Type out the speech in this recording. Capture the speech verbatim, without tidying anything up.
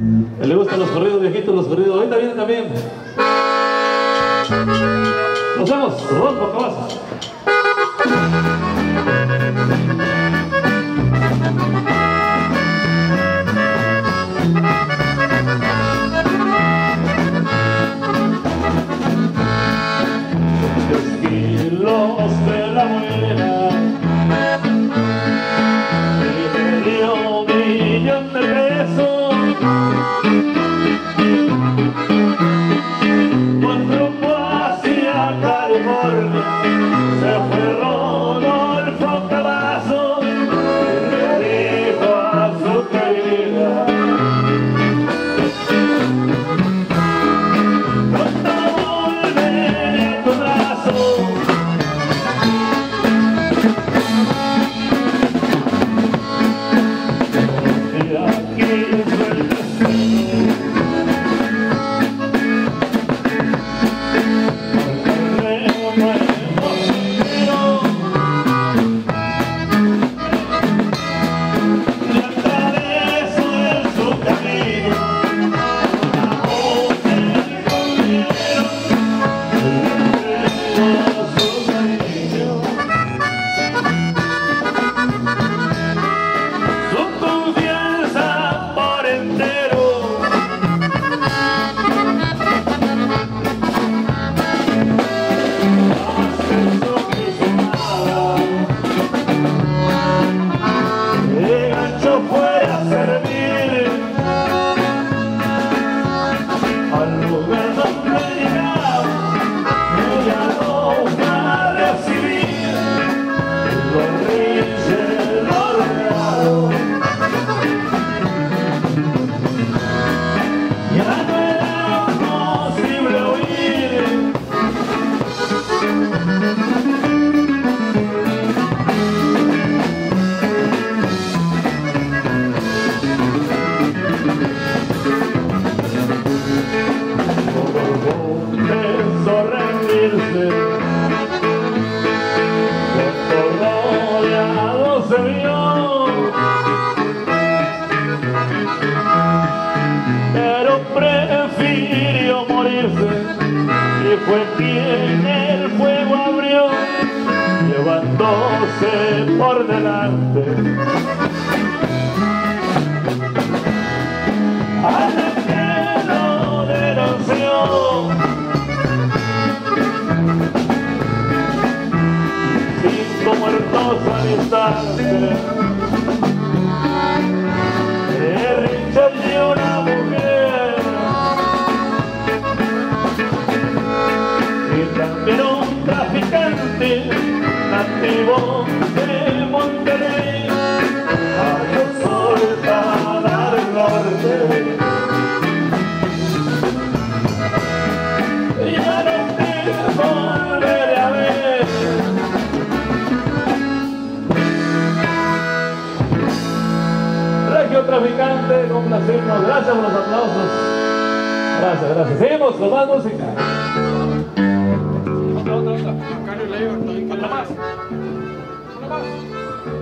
Le gustan los corridos viejitos, los corridos. Ahorita viene también. Nos vemos, Rodolfo Cavazos. Los de la buena y me dio un millón de pesos con rumbo hacia California. Se fue Rodolfo Cavazos y le dijo a su querida: pronto volveré a tu brazo. Pero prefirió morirse y fue quien el fuego abrió, llevándose por delante a la que lo denunció. Cinco muertos al instante, Richard y una mujer, y también un traficante nativo de Monterrey, a Sultana del Norte. Ya no te volveré a ver. Regio Traficante, complacernos. Gracias por los aplausos. Gracias, gracias. Seguimos con más música. Otra, otra, otra. Macario Leiva, otra más. Una más.